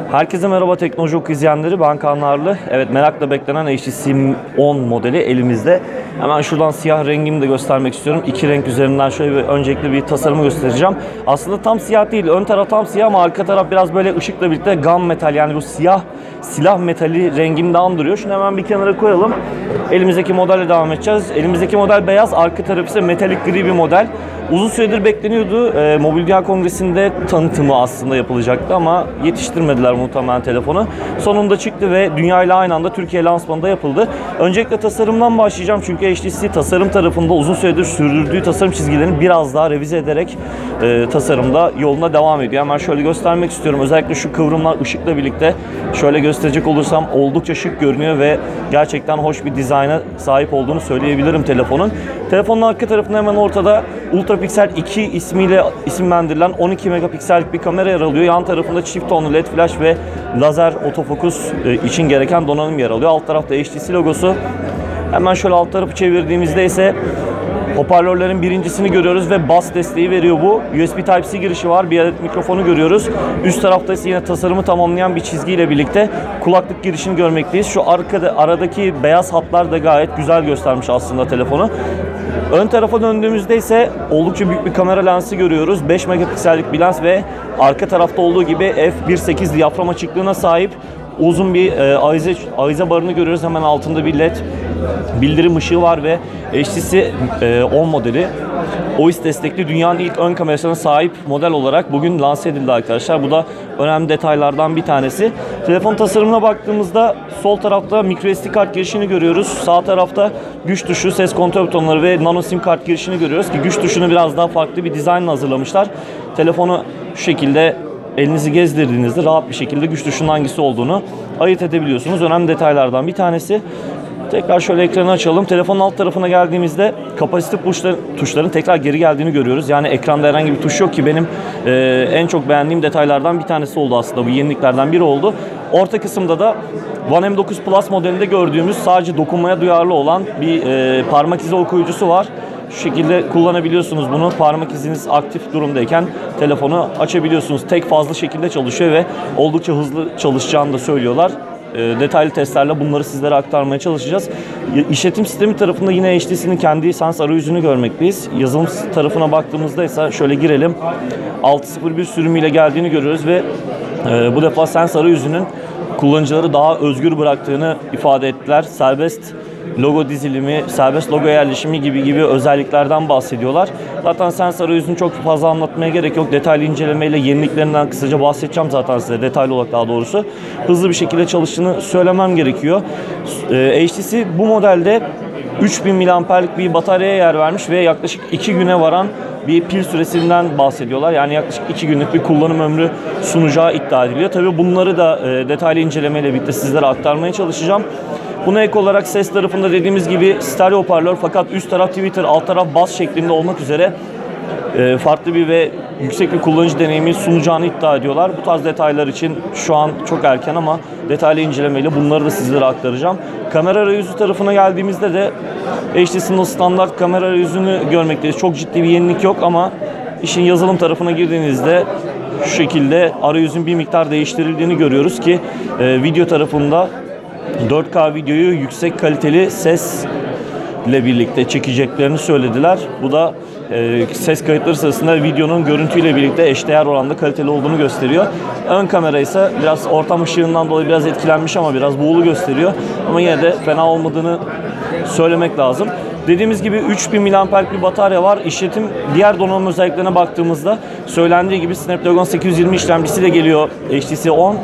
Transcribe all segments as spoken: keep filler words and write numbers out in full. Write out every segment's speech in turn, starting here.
Herkese merhaba Teknoloji Oku izleyenleri, ben Kaan Narlı. Evet, merakla beklenen H T C on modeli elimizde. Hemen şuradan siyah rengini de göstermek istiyorum. İki renk üzerinden şöyle bir öncelikle bir tasarımı göstereceğim. Aslında tam siyah değil, ön taraf tam siyah ama arka taraf biraz böyle ışıkla birlikte gunmetal, yani bu siyah silah metali rengini de andırıyor. Şunu hemen bir kenara koyalım. Elimizdeki modelle devam edeceğiz. Elimizdeki model beyaz, arka tarafı ise metalik gri bir model. Uzun süredir bekleniyordu. E, Mobil Dünya Kongresi'nde tanıtımı aslında yapılacaktı ama yetiştirmediler muhtemelen telefonu. Sonunda çıktı ve dünya ile aynı anda Türkiye lansmanında yapıldı. Öncelikle tasarımdan başlayacağım çünkü H T C tasarım tarafında uzun süredir sürdürdüğü tasarım çizgilerini biraz daha revize ederek e, tasarımda yoluna devam ediyor. Hemen şöyle göstermek istiyorum. Özellikle şu kıvrımlar ışıkla birlikte şöyle gösterecek olursam oldukça şık görünüyor ve gerçekten hoş bir dizayna sahip olduğunu söyleyebilirim telefonun. Telefonun arka tarafında hemen ortada Ultrapixel iki ismiyle isimlendirilen on iki megapiksellik bir kamera yer alıyor. Yan tarafında çift tonlu led flash ve lazer otofokus için gereken donanım yer alıyor. Alt tarafta H T C logosu. Hemen şöyle alt tarafı çevirdiğimizde ise hoparlörlerin birincisini görüyoruz ve bas desteği veriyor bu. U S B Type-C girişi var. Bir adet mikrofonu görüyoruz. Üst tarafta ise yine tasarımı tamamlayan bir çizgiyle birlikte kulaklık girişini görmekteyiz. Şu arkada aradaki beyaz hatlar da gayet güzel göstermiş aslında telefonu. Ön tarafa döndüğümüzde ise oldukça büyük bir kamera lensi görüyoruz. beş megapiksellik bir lens ve arka tarafta olduğu gibi f bir nokta sekiz diyafram açıklığına sahip uzun bir e, avize, avize barını görüyoruz. Hemen altında bir led bildirim ışığı var ve H T C e, on modeli O I S destekli dünyanın ilk ön kamerasına sahip model olarak bugün lanse edildi arkadaşlar. Bu da önemli detaylardan bir tanesi. Telefon tasarımına baktığımızda sol tarafta micro S D kart girişini görüyoruz. Sağ tarafta güç tuşu, ses kontrol butonları ve nano sim kart girişini görüyoruz ki güç tuşunu biraz daha farklı bir dizaynla hazırlamışlar. Telefonu şu şekilde elinizi gezdirdiğinizde rahat bir şekilde güç tuşunun hangisi olduğunu ayırt edebiliyorsunuz. Önemli detaylardan bir tanesi. Tekrar şöyle ekranı açalım. Telefonun alt tarafına geldiğimizde kapasite tuşları, tuşların tekrar geri geldiğini görüyoruz. Yani ekranda herhangi bir tuş yok ki benim e, en çok beğendiğim detaylardan bir tanesi oldu aslında. Bu yeniliklerden biri oldu. Orta kısımda da One M dokuz Plus modelinde gördüğümüz sadece dokunmaya duyarlı olan bir e, parmak izi okuyucusu var. Şu şekilde kullanabiliyorsunuz bunu. Parmak iziniz aktif durumdayken telefonu açabiliyorsunuz. Tek fazlı şekilde çalışıyor ve oldukça hızlı çalışacağını da söylüyorlar. E, detaylı testlerle bunları sizlere aktarmaya çalışacağız. İşletim sistemi tarafında yine H T C'nin kendi Sense arayüzünü görmekteyiz. Yazılım tarafına baktığımızda ise şöyle girelim. altı nokta sıfır bir sürümüyle geldiğini görüyoruz ve e, bu defa Sense arayüzünün kullanıcıları daha özgür bıraktığını ifade ettiler. Serbest logo dizilimi, serbest logo yerleşimi gibi gibi özelliklerden bahsediyorlar. Zaten Sense arayüzünü çok fazla anlatmaya gerek yok. Detaylı incelemeyle yeniliklerinden kısaca bahsedeceğim zaten size, detaylı olarak daha doğrusu. Hızlı bir şekilde çalıştığını söylemem gerekiyor. H T C bu modelde üç bin miliamperlik bir bataryaya yer vermiş ve yaklaşık iki güne varan bir pil süresinden bahsediyorlar. Yani yaklaşık iki günlük bir kullanım ömrü sunacağı iddia ediliyor. Tabii bunları da e, detaylı incelemeyle birlikte sizlere aktarmaya çalışacağım. Buna ek olarak ses tarafında dediğimiz gibi stereo hoparlör fakat üst taraf tweeter, alt taraf bas şeklinde olmak üzere e, farklı bir ve yüksek bir kullanıcı deneyimi sunacağını iddia ediyorlar. Bu tarz detaylar için şu an çok erken ama detaylı incelemeyle bunları da sizlere aktaracağım. Kamera arayüzü tarafına geldiğimizde de H T C'nin standart kamera arayüzünü görmekteyiz. Çok ciddi bir yenilik yok ama işin yazılım tarafına girdiğinizde şu şekilde arayüzün bir miktar değiştirildiğini görüyoruz ki e, video tarafında dört K videoyu yüksek kaliteli sesle birlikte çekeceklerini söylediler. Bu da e, ses kayıtları sırasında videonun görüntüyle birlikte eşdeğer oranda kaliteli olduğunu gösteriyor. Ön kamera ise biraz ortam ışığından dolayı biraz etkilenmiş ama biraz buğulu gösteriyor. Ama yine de fena olmadığını söylemek lazım. Dediğimiz gibi üç bin miliamperlik bir batarya var. İşletim diğer donanım özelliklerine baktığımızda söylendiği gibi Snapdragon sekiz yüz yirmi işlemcisi de geliyor H T C on.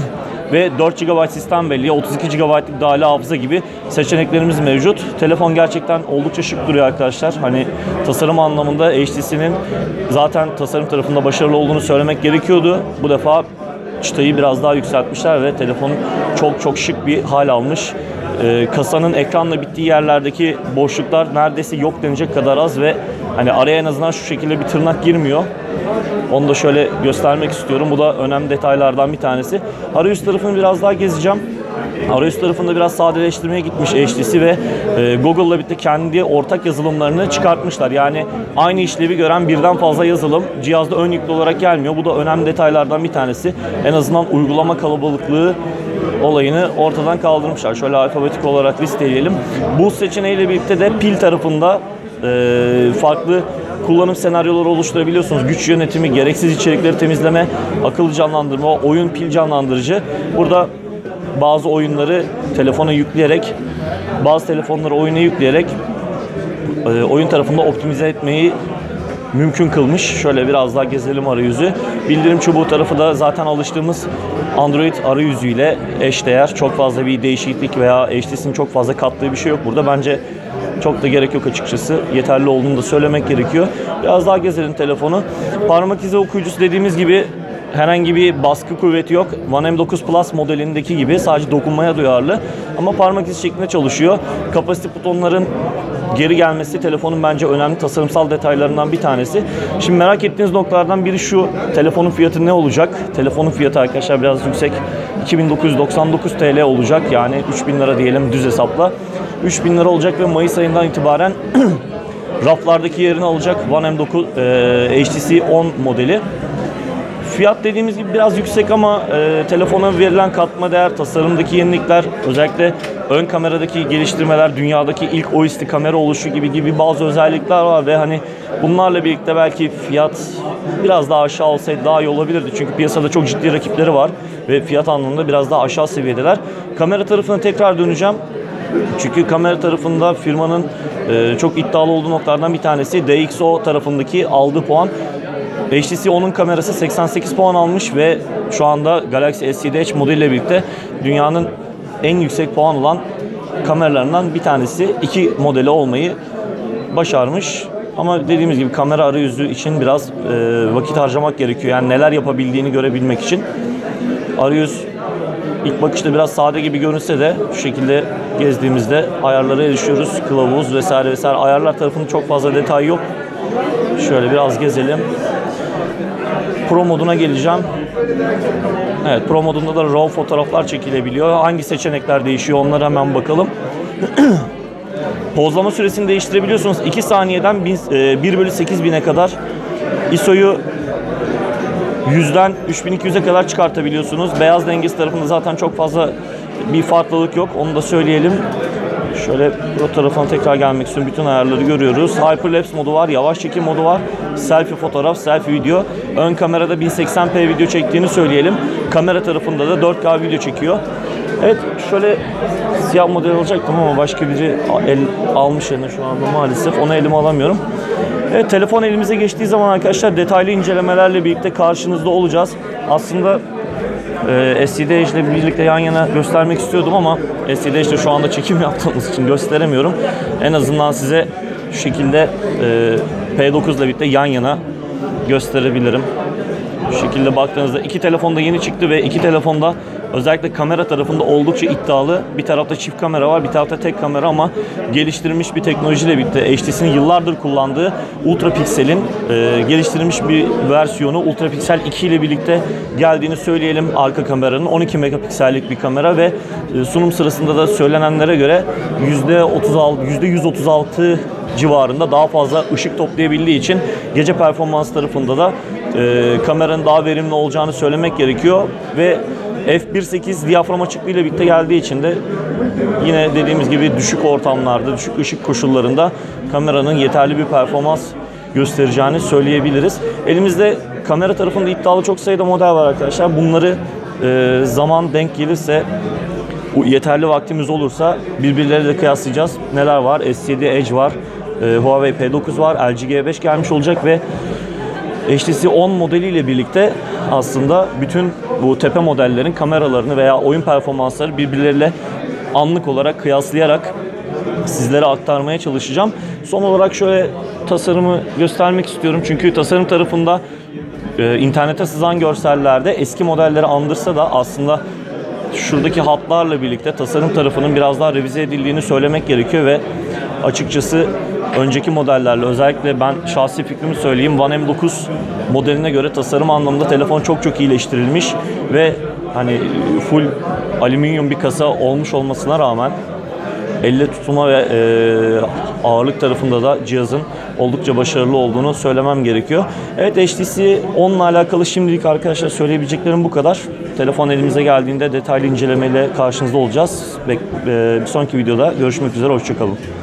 Ve dört gigabayt sistem belleği, otuz iki gigabaytlık dahili hafıza gibi seçeneklerimiz mevcut. Telefon gerçekten oldukça şık duruyor arkadaşlar. Hani tasarım anlamında H T C'nin zaten tasarım tarafında başarılı olduğunu söylemek gerekiyordu. Bu defa çıtayı biraz daha yükseltmişler ve telefon çok çok şık bir hal almış. Ee, kasanın ekranla bittiği yerlerdeki boşluklar neredeyse yok denecek kadar az ve hani araya en azından şu şekilde bir tırnak girmiyor. Onu da şöyle göstermek istiyorum. Bu da önemli detaylardan bir tanesi. Arayüz tarafını biraz daha gezeceğim. Arayüz tarafında biraz sadeleştirmeye gitmiş H T C ve e, Google'la birlikte kendi ortak yazılımlarını çıkartmışlar. Yani aynı işlevi gören birden fazla yazılım cihazda ön yüklü olarak gelmiyor. Bu da önemli detaylardan bir tanesi. En azından uygulama kalabalıklığı olayını ortadan kaldırmışlar. Şöyle alfabetik olarak listeleyelim. Bu seçeneğiyle birlikte de pil tarafında e, farklı kullanım senaryoları oluşturabiliyorsunuz. Güç yönetimi, gereksiz içerikleri temizleme, akıllı canlandırma, oyun pil canlandırıcı. Burada bazı oyunları telefona yükleyerek, bazı telefonları oyuna yükleyerek e, oyun tarafında optimize etmeyi mümkün kılmış. Şöyle biraz daha gezelim arayüzü. Bildirim çubuğu tarafı da zaten alıştığımız Android arayüzüyle eşdeğer. Çok fazla bir değişiklik veya H T C'nin çok fazla kattığı bir şey yok burada. Bence çok da gerek yok açıkçası. Yeterli olduğunu da söylemek gerekiyor. Biraz daha gezelim telefonu. Parmak izi okuyucusu dediğimiz gibi herhangi bir baskı kuvveti yok. One M dokuz Plus modelindeki gibi sadece dokunmaya duyarlı. Ama parmak izi şeklinde çalışıyor. Kapasite butonların geri gelmesi telefonun bence önemli tasarımsal detaylarından bir tanesi. Şimdi merak ettiğiniz noktalardan biri şu: telefonun fiyatı ne olacak? Telefonun fiyatı arkadaşlar biraz yüksek. iki bin dokuz yüz doksan dokuz TL olacak. Yani üç bin lira diyelim düz hesapla. üç bin lira olacak ve Mayıs ayından itibaren raflardaki yerini alacak One M dokuz e, H T C on modeli. Fiyat dediğimiz gibi biraz yüksek ama e, telefona verilen katma değer, tasarımdaki yenilikler, özellikle ön kameradaki geliştirmeler, dünyadaki ilk O I S T kamera oluşu gibi gibi bazı özellikler var ve hani bunlarla birlikte belki fiyat biraz daha aşağı olsaydı daha iyi olabilirdi. Çünkü piyasada çok ciddi rakipleri var ve fiyat anlamında biraz daha aşağı seviyedeler. Kamera tarafına tekrar döneceğim. Çünkü kamera tarafında firmanın e, çok iddialı olduğu noktalardan bir tanesi D X O tarafındaki aldığı puan. H T C onun kamerası seksen sekiz puan almış ve şu anda Galaxy S yedi Edge modeliyle birlikte dünyanın en yüksek puan olan kameralarından bir tanesi. İki modeli olmayı başarmış. Ama dediğimiz gibi kamera arayüzü için biraz e, vakit harcamak gerekiyor. Yani neler yapabildiğini görebilmek için. Arayüz ilk bakışta biraz sade gibi görünse de şu şekilde gezdiğimizde ayarlara erişiyoruz. Kılavuz vesaire vesaire. Ayarlar tarafının çok fazla detay yok. Şöyle biraz gezelim. Pro moduna geleceğim. Evet, Pro modunda da RAW fotoğraflar çekilebiliyor. Hangi seçenekler değişiyor onlara hemen bakalım. Pozlama süresini değiştirebiliyorsunuz. iki saniyeden bir bölü sekiz bine kadar. I S O'yu yüzden üç bin iki yüze kadar çıkartabiliyorsunuz. Beyaz dengesi tarafında zaten çok fazla bir farklılık yok. Onu da söyleyelim. Şöyle Pro tarafına tekrar gelmek istiyorum. Bütün ayarları görüyoruz. Hyperlapse modu var, yavaş çekim modu var. Selfie fotoğraf, selfie video. Ön kamerada bin seksen p video çektiğini söyleyelim. Kamera tarafında da dört K video çekiyor. Evet, şöyle siyah model alacaktım ama başka biri el almış eline şu anda maalesef. Onu elime alamıyorum. Evet, telefon elimize geçtiği zaman arkadaşlar detaylı incelemelerle birlikte karşınızda olacağız. Aslında e, S yedi Edge ile birlikte yan yana göstermek istiyordum ama S yedi Edge'de şu anda çekim yaptığımız için gösteremiyorum. En azından size şu şekilde e, P dokuz ile birlikte yan yana gösterebilirim. Şu şekilde baktığınızda iki telefonda yeni çıktı ve iki telefonda özellikle kamera tarafında oldukça iddialı. Bir tarafta çift kamera var, bir tarafta tek kamera ama geliştirilmiş bir teknolojiyle birlikte H T C'nin yıllardır kullandığı Ultra Pixel'in e, geliştirilmiş bir versiyonu Ultra Pixel iki ile birlikte geldiğini söyleyelim. Arka kameranın on iki megapiksellik bir kamera ve e, sunum sırasında da söylenenlere göre yüzde otuz altı, yüzde yüz otuz altı civarında daha fazla ışık toplayabildiği için gece performans tarafında da e, kameranın daha verimli olacağını söylemek gerekiyor ve F bir nokta sekiz diyafram açıklığı ile birlikte geldiği için de yine dediğimiz gibi düşük ortamlarda, düşük ışık koşullarında kameranın yeterli bir performans göstereceğini söyleyebiliriz. Elimizde kamera tarafında iddialı çok sayıda model var arkadaşlar. Bunları e, zaman denk gelirse, yeterli vaktimiz olursa birbirleriyle kıyaslayacağız. Neler var? S yedi Edge var, e, Huawei P dokuz var, L G G beş gelmiş olacak ve H T C on modeliyle birlikte aslında bütün bu tepe modellerin kameralarını veya oyun performansları birbirleriyle anlık olarak kıyaslayarak sizlere aktarmaya çalışacağım. Son olarak şöyle tasarımı göstermek istiyorum. Çünkü tasarım tarafında e, internete sızan görsellerde eski modelleri andırsa da aslında şuradaki hatlarla birlikte tasarım tarafının biraz daha revize edildiğini söylemek gerekiyor ve açıkçası önceki modellerle, özellikle ben şahsi fikrimi söyleyeyim, One M dokuz modeline göre tasarım anlamında telefon çok çok iyileştirilmiş ve hani full alüminyum bir kasa olmuş olmasına rağmen elle tutulma ve e, ağırlık tarafında da cihazın oldukça başarılı olduğunu söylemem gerekiyor. Evet, H T C on ile alakalı şimdilik arkadaşlar söyleyebileceklerim bu kadar. Telefon elimize geldiğinde detaylı incelemeyle karşınızda olacağız. Bek- e, bir sonraki videoda görüşmek üzere, hoşçakalın.